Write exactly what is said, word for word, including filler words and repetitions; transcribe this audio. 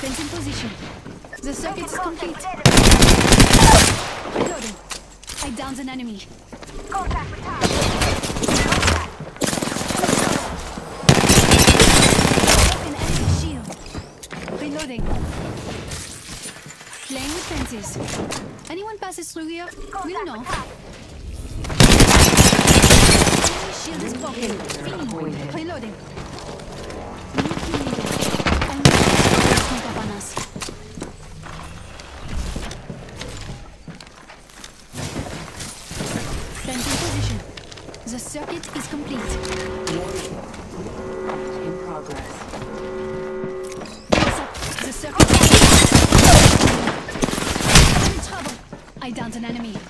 Fence in position. The circuit is complete. Reloading. I downed an enemy. Contact with target. An enemy shield. Reloading. Playing with fences. Anyone passes through here? We'll know. Enemy shield is broken. Fiend. Reloading. New kill leader. I need to sneak up on us. Fence in position. The circuit is complete. In progress. What's up? The circuit. I'm in trouble. I downed an enemy.